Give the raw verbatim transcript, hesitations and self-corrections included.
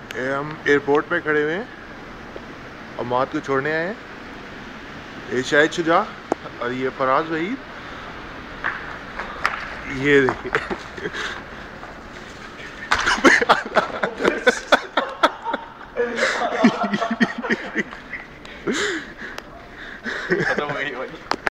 ये हम एयरपोर्ट पे खड़े हुए हैं, अमाद को छोड़ने आए हैं। ये शाहिद शुजा और ये फराज वहीद, ये देखिए।